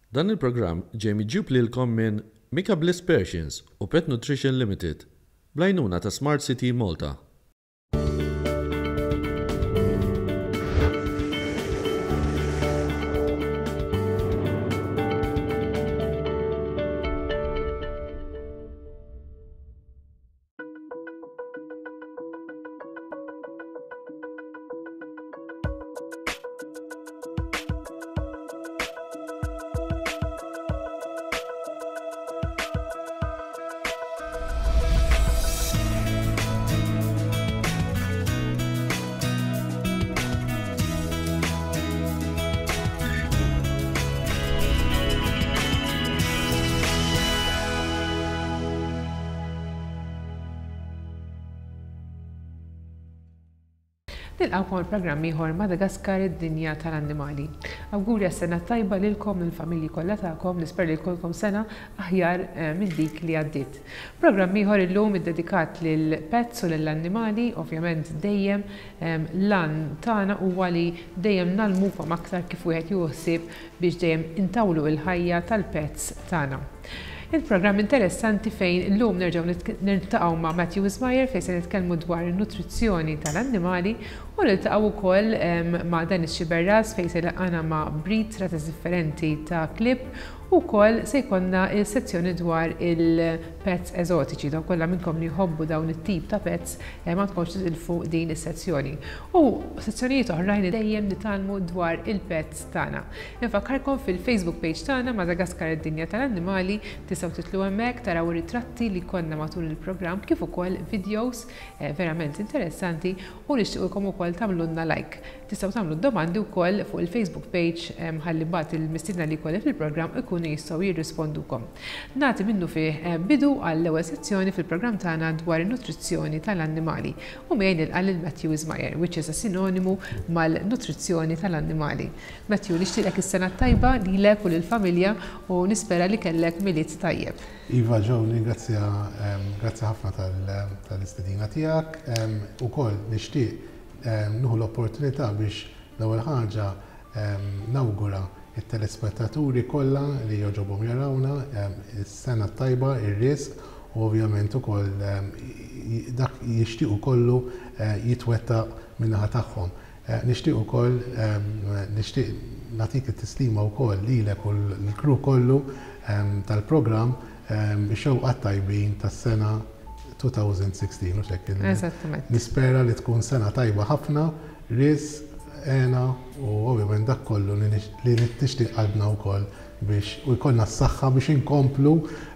Dan il-programm ġej miġġub lilkom minn Micabliss Group u Pet Nutrition Limited, bl-għajnuna ta' Smart City Malta. Nilqawkom il-programm ieħor Madagascar Id-Dinja tal-Annimali. Awguri għas-sena tajba lilkom lill-familji kollha tagħkom, nisper li jkollkom sena aħjar minn dik li għaddiet. Programm ieħor illum iddedikat lil pets u lill-annimali, ovvjament dejjem lan tagħna huwa li dejjem nagħlmukom aktar kif wieħed juħsib biex dejjem intawlu l-ħajja tal-pets tagħna. Il-programm interessanti fejn illum nerġgħu niltaqgħu ma' Wismayer fejn se nitkellmu dwar in-nutrizzjoni tal-annimali u niltaqgħu wkoll ma' Dennis Xiberras fejn se laqgħana ma' breeds razas differenti ta' klib u wkoll se jkollna sezzjoni dwar il-pets eżotiċi, dawn kollha minnkom li jħobbu dawn it-tip ta' pets ma tkunx titilfu din is-sezzjoni. U sezzjonijiet oħrajn dejjem nitalmu dwar il-pets tagħna. Nifakkarkom fil-Facebook page tagħna Madagascar Id-Dinja tal-Annimali tistgħu titlu hemmhekk taraw ir-ritratti li konna matul il-programm kif ukoll videos verament interessanti u nixtiequlkom ukoll tagħmlulna like. Tistgħu tagħmlu domandi wkoll fuq il-Facebook page ħalli mbagħad il-mistiedna li jkolli fil-programm ikunu jistgħu jirrispondukom. Nagħti minnu fih bidu għall-ewwel sezzjoni fil-programm tagħna dwar in-nutrizzjoni tal-annimali u miegħi nilqa' lil Wismayer, which is a sinonimu mal-nutrizzjoni tal-annimali. Matthew, nixtieqlek is-sena tajba lilek u lill-familja u nispera li kellek miliet tajjeb. Iva ġew ningrazzja ħafna tal-istedina tiegħek. Ukoll nixtieq nieħu l-opportunità biex l-ewwel ħaġa nawgura it-telespettaturi kollha li joġobhom jarawna is-sena tajba, ir-risq u ovvjament ukoll dak jixtiequ kollu jitwettaq min-naħa tagħhom. Nixtieq ukoll nagħtik it-tislima wkoll lilek u l-crew kollu tal-programm ix-xewqa tajbin tas-sena 2016 u xekk. Eżattament. Nispera li tkun sena tajba ħafna, risq għena u ovvjament dak kollu li nixtieq qalbna wkoll biex u jkollna s-saħħa biex inkomplu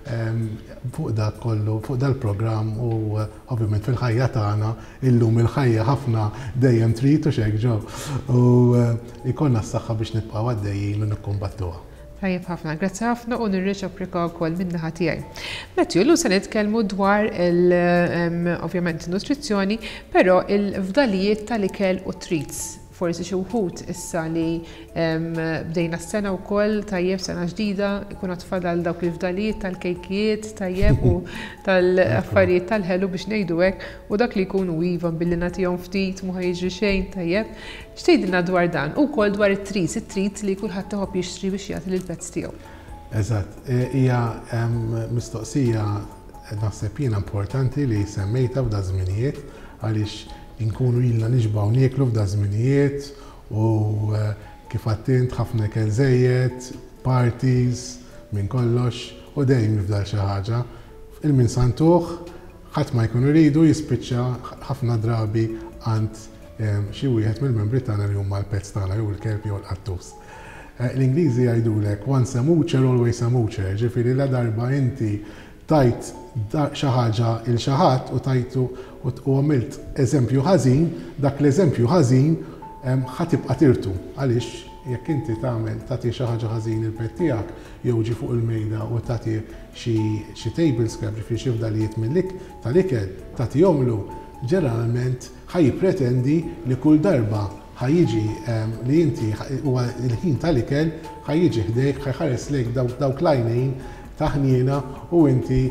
fuq dak kollu, fuq dal-programm u ovvjament fil-ħajja tagħna illum il-ħajja ħafna dejjem trid u x'hekk ġew u jkollna s-saħħa biex nibqgħu għaddejjin u nikkumbattuha. Tajjeb ħafna, grazzi ħafna u nirreċiproka wkoll min-naħa tiegħi. Matthew, illum se nitkellmu dwar ovvjament nutrizzjoni, però il-fdalijiet tal-ikel u treats. Forsi xi wħud issa li bdejna s-sena wkoll tajjeb sena ġdida, ikun tfadal dawk il-fdalijiet tal-kejkijiet tajjeb u tal-affarijiet tal-ħelu biex ngħidu hekk u dak li jkunu iva billi nagħtihom ftit ma jiġri xejn tajjeb. X'tgħidilna dwar dan u wkoll dwar it-treats li kulħadd iħobb jixtri biex jagħti lill-pets tiegħu. Eżatt, hija mistoqsija naħseb jiena importanti li semmejta f'da żminijiet għaliex inkunu ilna nixbaw nieklu f'da żminijiet u kif għattint ħafna ikel żejjed, parties, minn kollox u dejjem jifdal xi ħaġa. Il-min santuħ ħadd ma jkun iridu jispiċċa ħafna drabi għand xi wieħed mill-membri tagħna li huma l-pets tagħna jew il-kelb jew l-qattus. L-Ingliżi jgħidulek once a moocher always a moocher, ġifieri la darba inti tajt xi ħaġa il xi ħadd u tajtu u għamilt eżempju ħażin, dak l-eżempju ħażin ħatibqa' tirtu. Għaliex jekk inti tagħti xi ħaġa ħażin il-pett tiegħek jew ġi fuq il-mejda u tagħti xi table scrap ġifieri xi fdalijiet tal-ikel tagħtihomlu, ġeneralment ħajjippretendi li kull darba ħajjiġi li inti huwa l-ħin tal-ikel ħajjiġi ħdejk ħajħares lejk dawk l-għajnejn ta' ħniena u inti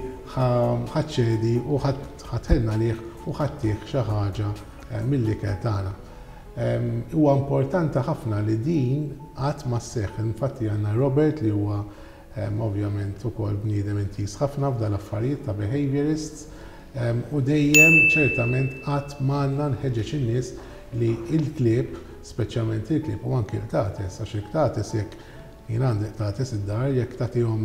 ħaċċedi u ħatħenna lih u ħattih xi ħaġa mill-ikel tagħna. Huwa importanti ħafna li din qatt ma sseħħ. Infatti għandna Robert li huwa ovvjament ukoll bniedem intis ħafna f'dan l-affarijiet ta' behaviorists u dejjem ċertament qatt m'għandna nħeġġeġ in-nies li l-klieb, speċjalment il-klieb u anke l-tates, għax il-tates jekk jien għandek tates id-dar jekk tagħtihom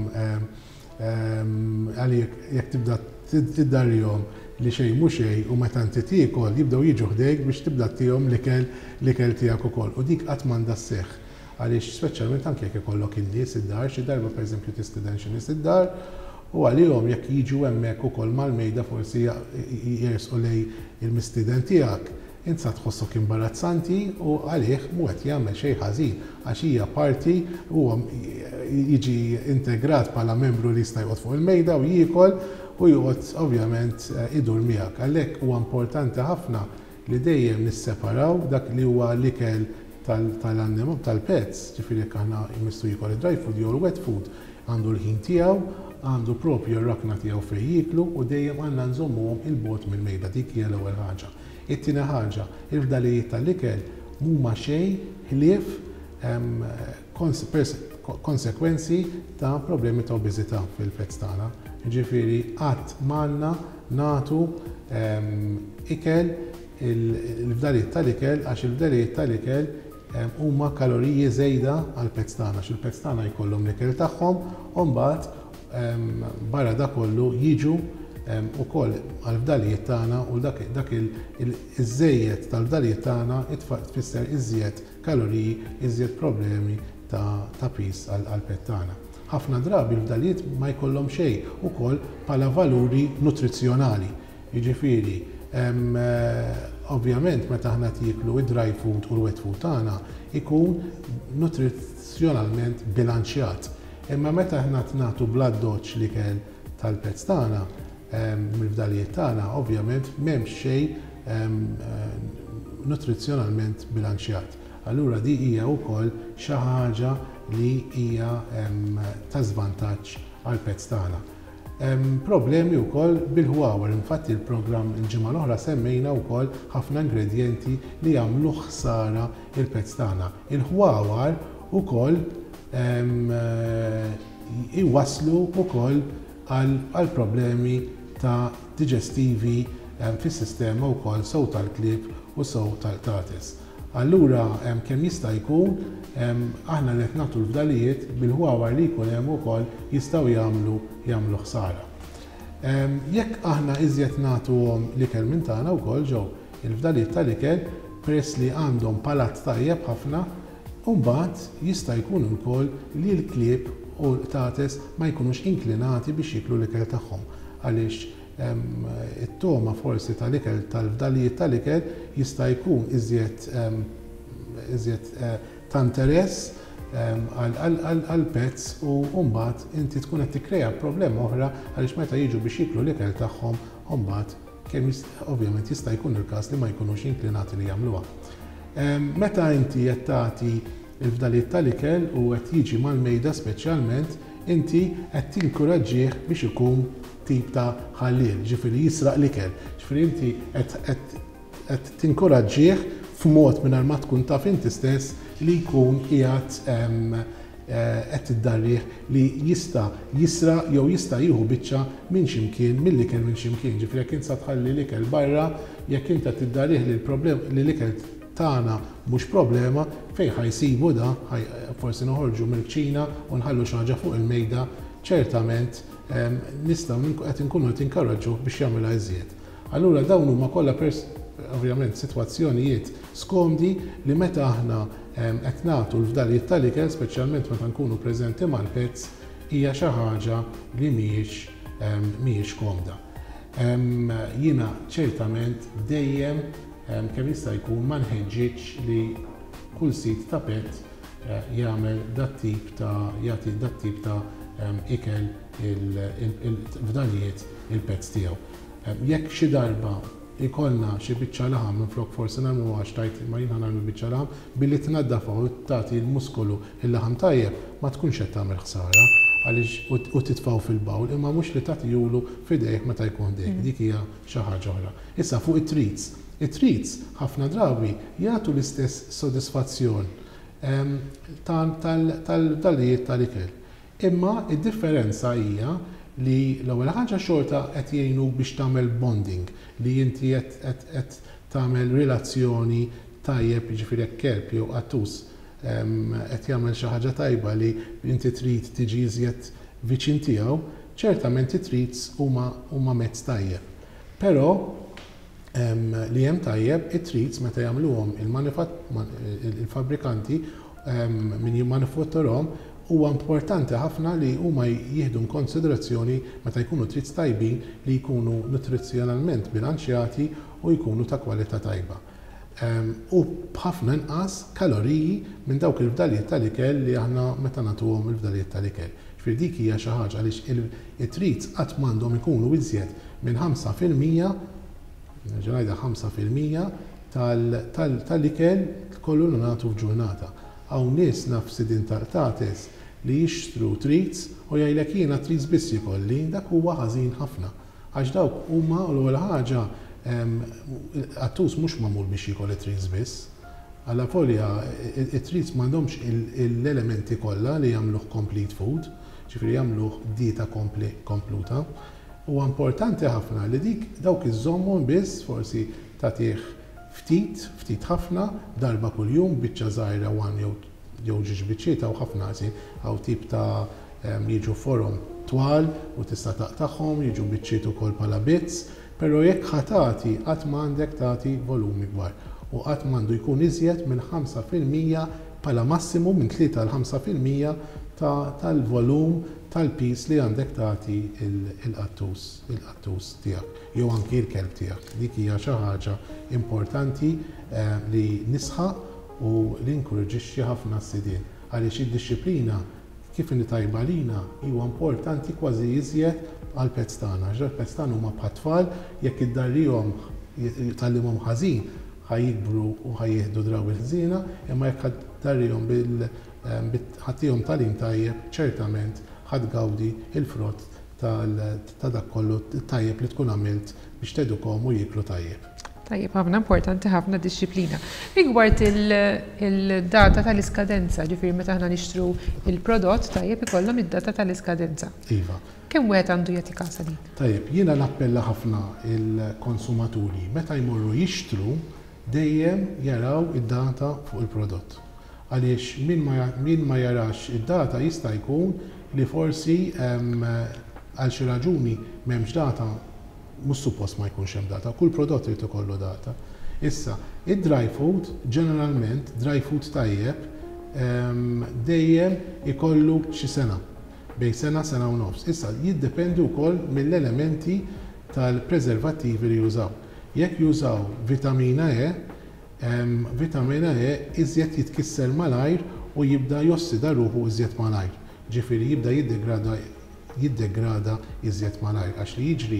jekk tibda tiddarihom li xejn mhu xejn u meta inti tiekol jibdew jiġu ħdejk biex tibda tihom l-ikel tiegħek ukoll. U dik qatt m'għandha sseħħ. Għaliex speċjalment anke jekk ikollok in-nies id-dar, xi darba pereżempju tistiden xi nies id-dar u għalihom jekk jiġu hemmhekk ukoll mal-mejda forsi jersqu lejn il-mistieden tiegħek. Int sa tħossok imbarazzanti u għalih mhu qed jagħmel xejn ħażin għax hija parti huwa jiġi integrat bħala membru li jista' joqgħod fuq il-mejda u jiekol u joqgħod ovvjament idur miegħek. Għalhekk huwa importanti ħafna li dejjem nisseparaw dak li huwa l-ikel tal-annimali tal-pets, ġifieri jekk aħna jmistu jiekol id-dry food jew wet food, għandu l-ħin tiegħu, għandu propju r-rakna tiegħu fejn jieklu u dejjem għandna nżommuhom il-bogħod mill-mejda, dik hija l-ewwel ħaġa. It-tieni ħaġa, il-fdalijiet tal-ikel huma xejn ħlief konsekwenzi ta' problemi ta' obeżità fil-pets tagħna. Ġifieri qatt m'għandna nagħtu ikel il-fdalijiet tal-ikel għax il-fdalijiet tal-ikel huma kaloriji żejda għall pets tagħna għax il-pets tagħna jkollhom l-ikel tagħhom u mbagħad barra dak kollu jiġu ukoll għall-fdalijiet tagħna u dak iż-żejjed tal-fdalijiet tagħna tfisser iżjed kaloriji, iżjed problemi ta' pis għall-pet tagħna. Ħafna drabi l-fdalijiet ma jkollhom xejn ukoll bħala valuri nutrizzjonali. Jiġifieri ovvjament meta aħna tieklu id-dry food u l-wet food tagħna ikun nutrizzjonalment bilanċjat. Imma meta aħna nagħtu bla doċċ l-ikel tal-pets tagħna mill-fdalijiet tagħna, ovvjament m'hemmx xejn nutrizzjonalment bilanċjat. Allura di hija wkoll xi ħaġa li hija ta' żvantaġġ għall pets tagħna. Problemi wkoll bil-ħwawar, infatti il-programm il-ġimgħa l-oħra semmejna wkoll ħafna ingredjenti li jagħmlu ħsara il-pets tagħna. Il-ħwawar ukoll iwasslu wkoll għal problemi ta' diġestivi fis-sistema wkoll sew tal-klieb u sew tal-tates. Allura kemm jista' jkun aħna li qed nagħtu l-fdalijiet bil-ħwawar li jkun hemm ukoll jistgħu jagħmlu ħsara. Jekk aħna iżjed nagħtuhom l-ikel minn tagħna wkoll ġew il-fdalijiet tal-ikel peress li għandhom palat tajjeb ħafna u mbagħad jista' jkun ukoll li l-klieb u l-tates ma jkunux inklinati biex jieklu l-ikel tagħhom għaliex it-toma forsi tal-ikel tal-fdalijiet tal-ikel jista' jkun iżjed ta' interess għall-pets u mbagħad inti tkun qed tikkrea problema oħra għaliex meta jiġu biex jieklu l-ikel tagħhom u mbagħad kemm ovvjament jista' jkun il-każ li ma jkunux inklinati li jagħmluha. Meta inti qed tagħti il-fdalijiet tal-ikel u qed jiġi mal-mejda speċjalment, inti qed tinkoraġġih biex ikun tip ta' ħallil, ġifieri jisraq l-ikel. Ġifieri inti qed tinkoraġġih f'mod mingħajr ma tkun taf inti stess li jkun qiegħed qed iddarrih li jista' jisraq jew jista' jieħu biċċa minn x'imkien mill-ikel minn x'imkien. Ġifieri jekk inti tħalli l-ikel barra, jekk inti qed tiddarrih li l-ikel tagħna mhux problema fejn ħajsibu da, forsi noħorġu mill-ċina u nħallu xi ħaġa fuq il-mejda, ċertament nistgħu qed inkunu qed inkoraġġuh biex jagħmilha iżjed. Allura dawn huma kollha ovvjament sitwazzjonijiet skomdi li meta aħna qed nagħtu l-fdalijiet tal-ikel, speċjalment meta nkunu preżenti mal-pets, hija xi ħaġa li mhijiex komda. Jiena ċertament dejjem kemm jista' jkun ma nħeġġitx li kull sit ta' pet jagħmel jagħti dat tip ta' ikel il-fdalijiet il-pets tiegħu. Jekk xi darba ikollna xi biċċa laħam minflok forsi nagħmlu għax tajt ma jiena nagħmlu biċċa laħam billi tnaddafa u tagħti l-muskolu il-laħam tajjeb ma tkunx qed tagħmel ħsara għaliex u titfgħu fil-bawl imma mhux li tagħtihulu f'idejk meta jkun dejk. Dik hija xi ħaġa oħra. Issa fuq it-treats. it-treats ħafna drabi jagħtu l-istess sodisfazzjon tal-dalijiet tal-ikel. Imma id-differenza hija li l-ewwel ħaġa xorta qed jgħinu biex tagħmel bonding, li inti qed tagħmel relazzjoni tajjeb jiġifieri hekk kelb jew qattus qed jagħmel xi ħaġa tajba li inti trid tiġi iżjed viċin tiegħu, ċertament it-treats huma mezz tajjeb. Però li hemm tajjeb it-treats meta jagħmluhom il-fabbrikanti min jimmanifatturhom huwa importanti ħafna li huma jieħdu konsiderazzjoni meta jkunu treats tajbin li jkunu nutrizzjonalment bilanċjati u jkunu ta' kwalità tajba. U b'ħafna inqas kaloriji minn dawk il-fdalijiet tal-ikel li aħna meta nagħtuhom il-fdalijiet tal-ikel. Ġifieri dik hija xi ħaġa għaliex it-treats qatt m'għandhom ikunu iżjed minn 5% ġenajda 5% tal-ikel kollu nagħtu f'ġurnata. Hawn nies naf sidin tal-tates li jixtru treats u jgħidlek jiena treats biss ikolli, dak huwa ħażin ħafna. Għax dawk huma l-ewwel ħaġa qattus mhux magħmul biex jkolli treats biss. Alla folja it-treats m'għandhomx l-elementi kollha li jagħmluh complete food, ġifieri jagħmluh dieta kompluta. Huwa importanti ħafna li dawk iżommhom biss forsi tagħtih ftit ħafna darba kuljum biċċa żgħira jew ġiex biċċiet u ħafna ħażin hawn tip ta' jiġu forom twal u tista' taqtagħhom, jiġu biċċiet ukoll bħala bits, però jekk ħatati qatt m'għandek tagħti volumi kbar u qatt m'għandu jkun iżjed minn 5% bħala massimu minn 3 għal 5% tal-volum tal-pis li għandek tagħti il-qattus tiegħek jew anki l-kelb tiegħek. Dik hija xi ħaġa importanti li nisħaq u li nkoraġixxi ħafna s-sidien għaliex id-dixxiplina kif inhi tajba lina huwa importanti kważi iżjed għall-pets tagħna. Għall-pets tagħna huma bħat-tfal jekk iddarrihom tgħallimhom ħażin ħajjikbru u ħajjieħdu draw il-ħżiena, imma jekk ħaddarrihom ħaddihom tagħlim tajjeb ċertament ħadgawdi il-frott ta' dak kollu tajjeb li tkun għamilt biex tedukhom u jiklu tajjeb. Tajjeb, ħafna importanti ħafna dixxiplina. Rigward il-data tal-iskadenza, ġifieri meta aħna nixtru il-prodott tajjeb ikollhom id-data tal-iskadenza. Iva. Kemm wieħed għandu jagħti kasa din? Tajjeb, jiena nappella ħafna il-konsumaturi meta jmorru jixtru dejjem jaraw id-data fuq il-prodott. Għaliex min ma jarax id-data jista' jkun li forsi għal xi raġuni m'hemmx data, mhux suppost ma jkunx hemm data, kull prodott irid ikollu data. Issa, id-dry food, ġeneralment, dry food tajjeb dejjem ikollu xi sena, bejn sena u nofs. Issa, jiddependi wkoll mill-elementi tal-preservattivi li jużaw. Jekk jużaw vitamina E, vitamina E iżjed jitkisser malajr u jibda jossida ruħu iżjed malajr. Ġifieri jibda jiddegrada iżjed malajr għax li jiġri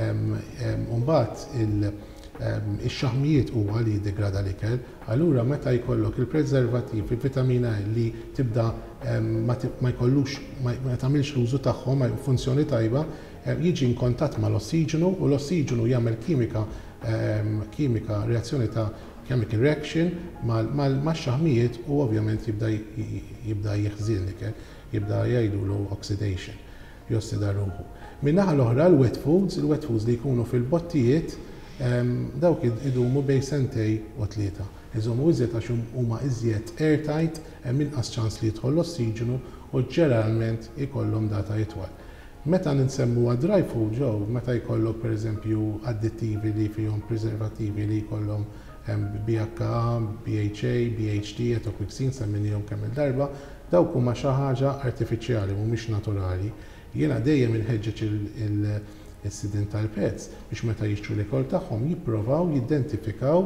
mbagħad ix-xaħmijiet huwa li jiddegrada l-ikel, allura meta jkollok il-preservattiv, il-vitamina li tibda ma tagħmilx l-użu tagħhom funzjoni tajba, jiġi nkontatt mal-ossiġenu u l-ossiġenu jagħmel kimika reazzjoni ta' chemical reaction mal-xaħmijiet u ovvjament jibda jeħżin l-ikel, jibda jgħidulu oxidation, jossida ruħu. Min-naħa l-oħra l-wet foods li jkunu fil-bottijiet dawk idumu bejn sentej u 3. Iżommu iżjed għax huma iżjed airtight, hemm inqas ċans li jidħol l-ossiġenu u ġeneralment ikollhom data itwal. Meta ninsemmu dry food ġew, meta jkollok pereżempju addittivi li fihom preservattivi li jkollhom BHA, BHA, BHD, etoquixin semmejniehom kemm il-darba, dawk huma xi ħaġa artifiċjali mhumiex naturali. Jiena dejjem inħeġġeġ is-sidien tal-pets biex meta jixtru l-ikel tagħhom jippruvaw jidentifikaw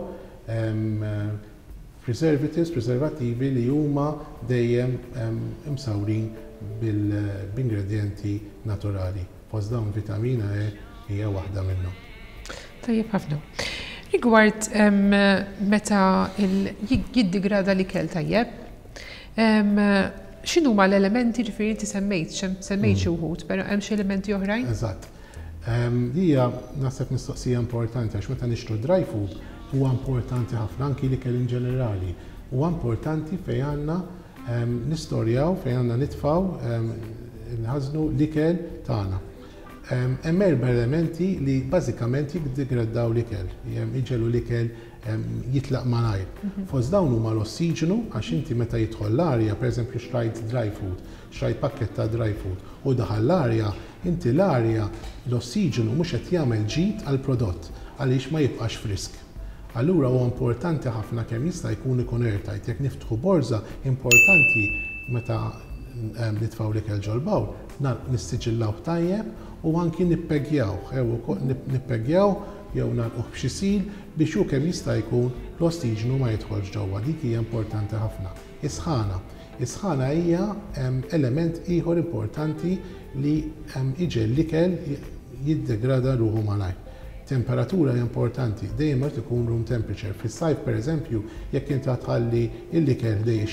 preservattivi li huma dejjem imsawrin b'ingredjenti naturali. Fost dawn vitamina E hija waħda minnhom. Tajjeb ħafna. Rigward meta jiddigrada l-ikel tajjeb, x'inhuma l-elementi ġifieri inti semmejt xi wħud, però hemm xi elementi oħrajn? Eżatt. Hija naħseb mistoqsija importanti għax meta nixtru dry food huwa importanti ħafna anki l-ikel in ġenerali. Huwa importanti fejn għandna nistorjaw, fejn għandna nitfgħu nħażnu l-ikel tagħna. Hemm erba' elementi li bażikament jiddegradaw l-ikel, jiġelu l-ikel jitlaq malajr. Fost dawn huma l-ossiġenu għax inti meta jidħol l-arja, pereżempju xrajt dry food, xrajt pakket ta' dry food u daħal l-arja, inti l-arja l-ossiġenu mhux qed jagħmel ġid għall-prodott għaliex ma jibqax frisk. Allura huwa importanti ħafna kemm jista' jkun ikun airtight. Jekk niftħu borza, importanti meta nitfgħu l-ikel ġolbaw, nissiġillaw tajjeb u anki nippeggjaw, nippeggjaw jew nagħlquh b'xi sil biex hu kemm jista' jkun l-ossiġenu ma jidħolx ġewwa. Dik hija importanti ħafna. Is-sħana. Is-sħana hija element ieħor importanti li iġel l-ikel jiddegrada ruħu malajr. Temperatura importanti, dejjem qed ikun room temperature. Fis-sajf pereżempju, jekk inti tħalli l-ikel ħdej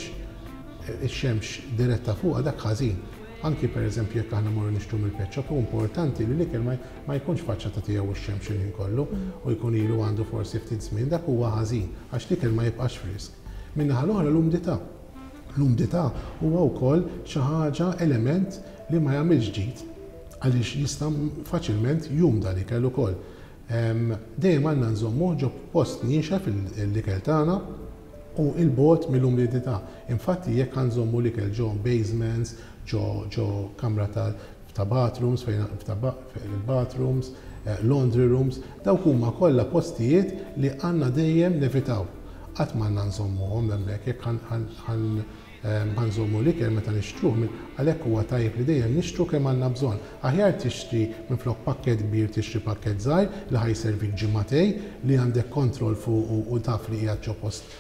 ix-xemx diretta fuqha dak ħażin. Anki pereżempju jekk aħna morru nixtru mill-pet shop, importanti li l-ikel ma jkunx faċċata tiegħu ix-xemx li kollu u jkun ilu għandu forsi ftit żmien, dak huwa ħażin għax l-ikel ma jibqax frisk. Min-naħa l-oħra l-umdità. L-umdità huwa wkoll xi ħaġa element li ma jagħmilx ġid għaliex jista' faċilment jumda l-ikel ukoll. Dejjem għandna nżommu ġo post niexa fil-ikel tagħna u il-bot mill-umidità. Infatti jekk nżommu l-ikel ġo basements, ġo kamra ta' bathrooms, bathrooms, laundry rooms, dawk huma kollha postijiet li għandna dejjem nevitaw. Qatt ma għandna nżommuhom hemmhekk jekk ħanżommu l-ikel meta nixtruh, għalhekk huwa tajjeb li dejjem nixtru kemm għandna bżonn. Aħjar tixtri minflok pakkett kbir tixtri pakkett żgħir li ħajservik ġimagħtej li għandek kontroll fuq u taf li qiegħed ġo post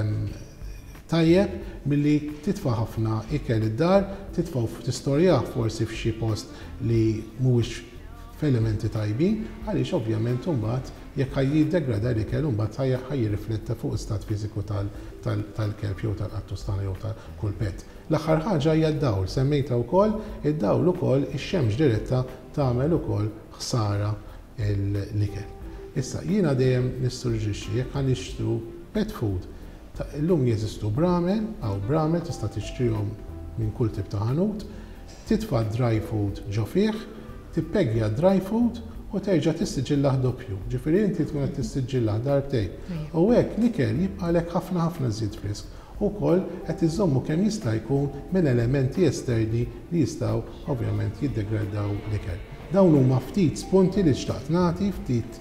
tajjeb milli titfa' ħafna ikel id-dar, tistorjah forsi f'xi post li mhuwiex f'elementi tajbin, għaliex ovvjament imbagħad jekk jiddegrada l-ikel imbagħad ħajjirrifletta fuq istat fiżiku tal-kelb jew tal-qattustana jew tal-kull pett. L-aħħar ħaġa hija d-dawl, semmejta wkoll, id-dawl ukoll ix-xemx diretta tagħmel ukoll ħsara l-ikel. Issa jiena dejjem nissuġġixxi jekk nixtru pet food. Illum jeżistu bramel tista' tixtrihom minn kull tip ta' ħanut, titfa' dry food ġo fih, tippeggja dry food u terġa' tissiġillah doppju. Ġifieri inti tkun qed tissiġillah darbtejn. U hekk l-ikel jibqalek ħafna żied frisk. Ukoll qed iżommu kemm jista' jkun minn elementi esterni li jistgħu ovvjament jiddegradaw l-ikel. Dawn huma ftit spunti li xtaqt nagħti, ftit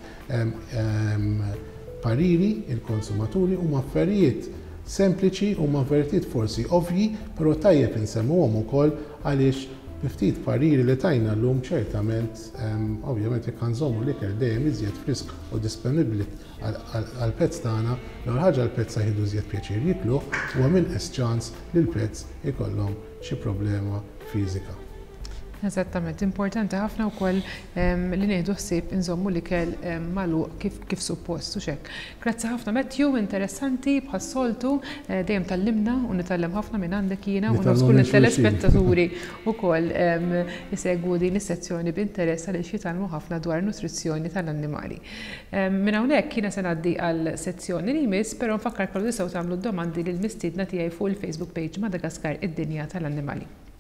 pariri il-konsumaturi huma affarijiet sempliċi huma affarijiet forsi ovvji, però tajjeb insemmuhom ukoll għaliex ftit pariri li tajna llum ċertament ovvjament jekk nżommu l-ikel dejjem iżjed frisk u disponibbli għall-pezz tagħna, l-ewwel ħaġa l-pezz jieħdu żjed pjaċir jiklu u minqes ċans li l-pezz ikollhom xi problema fiżika. Eżattament, importanti ħafna wkoll li ngħidu ħsieb inżommu l-ikel magħluq kif suppost u x'hekk. Grazzi ħafna Matthew, interessanti bħas-soltu dejjem tallimna u nitgħallem ħafna minn għandek jiena u nofs kull it-telespettaturi wkoll isegwu din is-sezzjoni b'interess għaliex jitgħallmu ħafna dwar nutrizzjoni tal-annimali. Minn hawnhekk jiena se ngħaddi għal sezzjoni li jmiss, però nfakkarkom li tistgħu tagħmlu d-domandi lill mistiedna tiegħi fuq il-Facebook page Madagascar Id-Dinja tal-Annimali.